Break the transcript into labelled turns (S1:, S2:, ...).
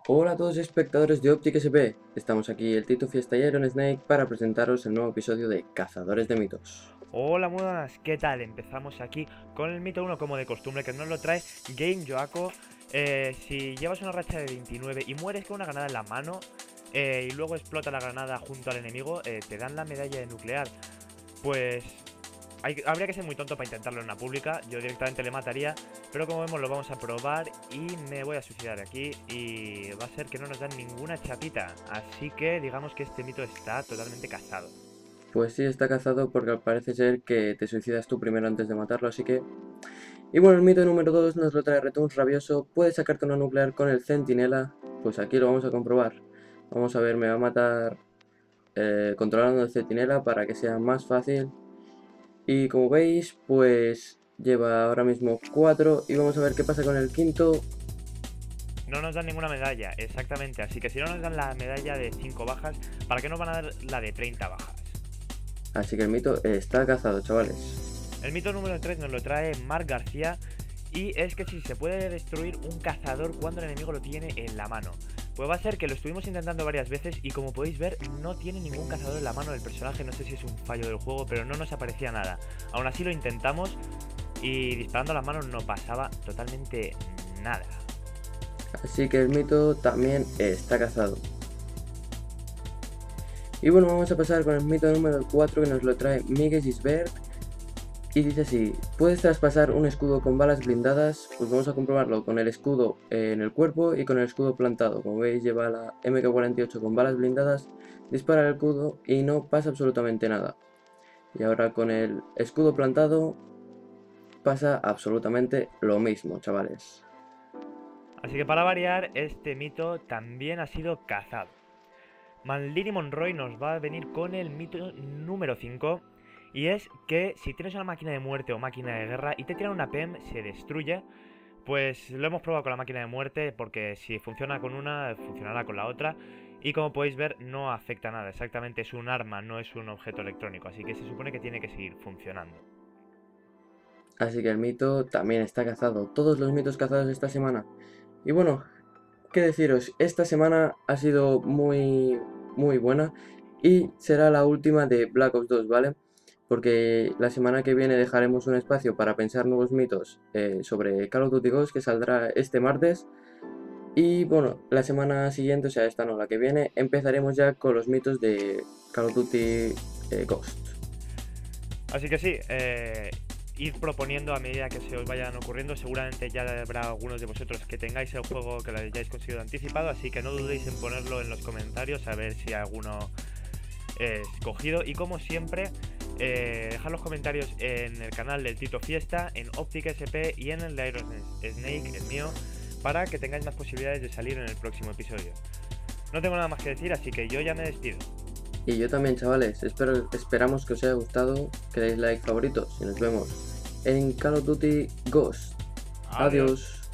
S1: Hola a todos espectadores de Optic SP, estamos aquí el Tito Fiesta y Iron Snake para presentaros el nuevo episodio de Cazadores de Mitos.
S2: Hola, muy buenas, ¿qué tal? Empezamos aquí con el mito 1 como de costumbre que nos lo trae Game Joaco. Si llevas una racha de 29 y mueres con una granada en la mano y luego explota la granada junto al enemigo, te dan la medalla de nuclear. Pues habría que ser muy tonto para intentarlo en una pública, yo directamente le mataría, pero como vemos lo vamos a probar y me voy a suicidar aquí y va a ser que no nos dan ninguna chapita, así que digamos que este mito está totalmente cazado.
S1: Pues sí, está cazado porque parece ser que te suicidas tú primero antes de matarlo, así que... Y bueno, el mito número 2 nos lo trae Retuns Rabioso, puedes sacarte una nuclear con el Centinela, pues aquí lo vamos a comprobar. Vamos a ver, me va a matar controlando el Centinela para que sea más fácil. Y como veis, pues lleva ahora mismo 4 y vamos a ver qué pasa con el quinto.
S2: No nos dan ninguna medalla, exactamente. Así que si no nos dan la medalla de 5 bajas, ¿para qué nos van a dar la de 30 bajas?
S1: Así que el mito está cazado, chavales.
S2: El mito número 3 nos lo trae Marc García y es que si se puede destruir un cazador cuando el enemigo lo tiene en la mano. Pues va a ser que lo estuvimos intentando varias veces y como podéis ver no tiene ningún cazador en la mano del personaje, no sé si es un fallo del juego, pero no nos aparecía nada. Aún así lo intentamos y disparando a las manos no pasaba totalmente nada.
S1: Así que el mito también está cazado. Y bueno, vamos a pasar con el mito número 4 que nos lo trae Miguel Gisbert. Y dice así, puedes traspasar un escudo con balas blindadas, pues vamos a comprobarlo con el escudo en el cuerpo y con el escudo plantado. Como veis lleva la MK48 con balas blindadas, dispara el escudo y no pasa absolutamente nada. Y ahora con el escudo plantado pasa absolutamente lo mismo, chavales.
S2: Así que para variar, este mito también ha sido cazado. Maldini Monroy nos va a venir con el mito número 5. Y es que si tienes una máquina de muerte o máquina de guerra y te tiran una PEM, se destruye. Pues lo hemos probado con la máquina de muerte porque si funciona con una, funcionará con la otra. Y como podéis ver, no afecta nada. Exactamente es un arma, no es un objeto electrónico. Así que se supone que tiene que seguir funcionando.
S1: Así que el mito también está cazado, todos los mitos cazados esta semana. Y bueno, qué deciros, esta semana ha sido muy buena y será la última de Black Ops 2, ¿vale? Porque la semana que viene dejaremos un espacio para pensar nuevos mitos sobre Call of Duty Ghost que saldrá este martes. Y bueno, la semana siguiente, o sea, esta no, la que viene, empezaremos ya con los mitos de Call of Duty Ghost.
S2: Así que sí, id proponiendo a medida que se os vayan ocurriendo. Seguramente ya habrá algunos de vosotros que tengáis el juego que lo hayáis conseguido anticipado, así que no dudéis en ponerlo en los comentarios a ver si alguno es escogido. Y como siempre, dejad los comentarios en el canal del Tito Fiesta, en Optic SP y en el de Iron Snake, el mío, para que tengáis más posibilidades de salir en el próximo episodio. No tengo nada más que decir, así que yo ya me despido.
S1: Y yo también, chavales, esperamos que os haya gustado, que deis like favoritos y nos vemos en Call of Duty Ghost.
S2: Adiós.
S1: Adiós.